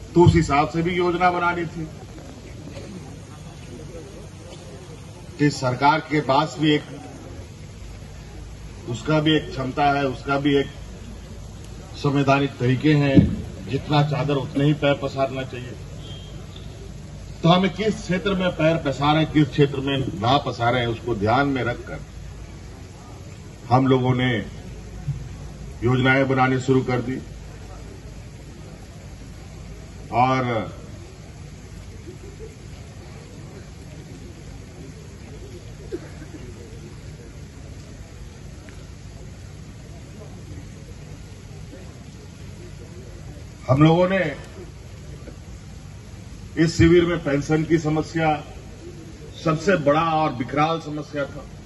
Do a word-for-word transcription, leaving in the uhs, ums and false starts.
तो उस हिसाब से भी योजना बनानी थी कि सरकार के पास भी एक उसका भी एक क्षमता है, उसका भी एक संवैधानिक तरीके हैं, जितना चादर उतने ही पैर पसारना चाहिए। तो हमें किस क्षेत्र में पैर पसारें, किस क्षेत्र में ना पसारें, उसको ध्यान में रखकर हम लोगों ने योजनाएं बनानी शुरू कर दी। और हम लोगों ने इस शिविर में पेंशन की समस्या सबसे बड़ा और विकराल समस्या था।